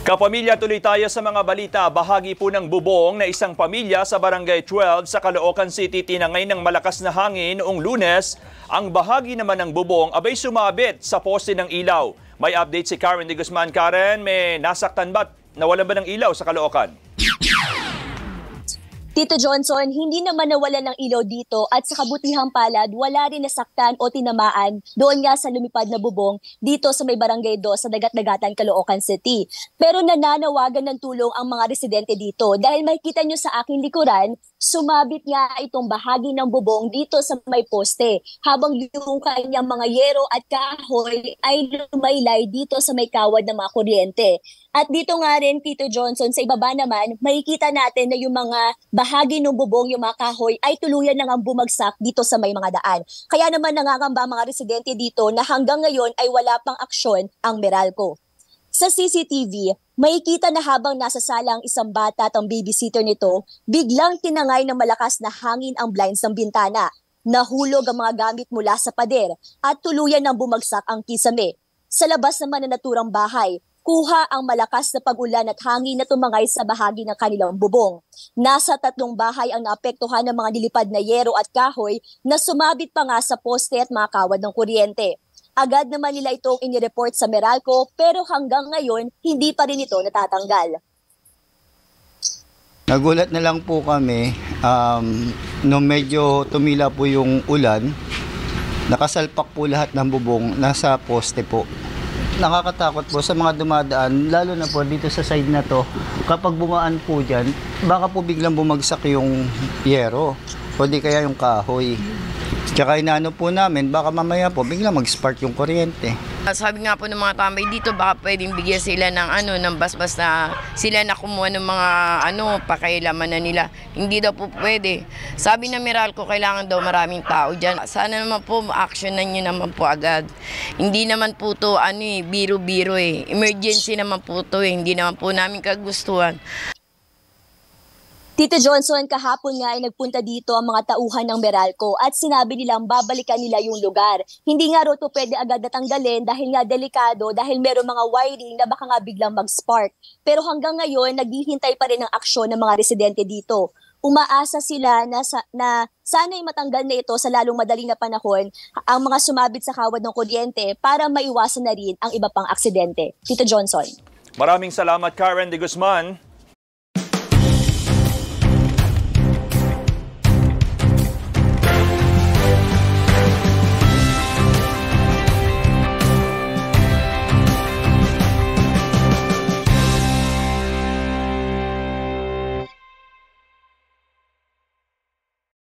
Kapamilya, tuloy tayo sa mga balita. Bahagi po ng bubong na isang pamilya sa Barangay 12 sa Caloocan City tinangay ng malakas na hangin noong Lunes. Ang bahagi naman ng bubong abay sumabit sa poste ng ilaw. May update si Karen de Guzman. Karen, may nasaktan ba? Nawalan ba ng ilaw sa Caloocan? Tito Johnson, hindi naman nawalan ng ilaw dito at sa kabutihang palad, wala rin nasaktan o tinamaan doon nga sa lumipad na bubong dito sa may Barangay 2 sa Dagat-Dagatan, Caloocan City. Pero nananawagan ng tulong ang mga residente dito dahil makikita nyo sa aking likuran, sumabit nga itong bahagi ng bubong dito sa may poste habang yung kanyang mga yero at kahoy ay lumaylay dito sa may kawad ng mga kuryente. At dito nga rin, Tito Johnson, sa ibaba naman, makikita natin na yung mga bahagi ng bubong, yung mga kahoy, ay tuluyan na nga bumagsak dito sa may mga daan. Kaya naman nangangamba mga residente dito na hanggang ngayon ay wala pang aksyon ang Meralco. Sa CCTV, makikita na habang nasa sala ang isang bata at ang babysitter nito, biglang tinangay ng malakas na hangin ang blinds ng bintana. Nahulog ang mga gamit mula sa pader at tuluyan ng bumagsak ang kisame. Sa labas naman ng naturang bahay, kuha ang malakas na pag-ulan at hangin na tumangay sa bahagi ng kanilang bubong. Nasa 3 bahay ang naapektuhan ng mga nilipad na yero at kahoy na sumabit pa nga sa poste at mga kawad ng kuryente. Agad naman nila itong inireport sa Meralco pero hanggang ngayon hindi pa rin ito natatanggal. Nagulat na lang po kami nung medyo tumila po yung ulan, nakasalpak po lahat ng bubong, nasa poste po. Nakakatakot po sa mga dumadaan, lalo na po dito sa side na to. Kapag bumaan po dyan, baka po biglang bumagsak yung yero o di kaya yung kahoy. Tsaka inaano po namin, baka mamaya po biglang mag-spark yung kuryente. Sabi nga po ng mga tambay dito, baka pwedeng bigyan sila ng basbas na sila na kumuha ng mga pakailaman na nila. Hindi daw po pwede. Sabi ng Meralco, kailangan daw maraming tao dyan. Sana naman po, actionan nyo naman po agad. Hindi naman po to biro-biro eh. Emergency naman po to eh. Hindi naman po namin kagustuhan. Tito Johnson, kahapon nga ay nagpunta dito ang mga tauhan ng Meralco at sinabi nilang babalikan nila yung lugar. Hindi nga ro ito pwede agad natanggalin dahil nga delikado dahil meron mga wiring na baka nga biglang mag-spark. Pero hanggang ngayon, naghihintay pa rin ng aksyon ng mga residente dito. Umaasa sila na sana'y matanggal na ito sa lalong madaling na panahon ang mga sumabit sa kawad ng kuryente para maiwasan na rin ang iba pang aksidente. Tito Johnson. Maraming salamat, Karen de Guzman.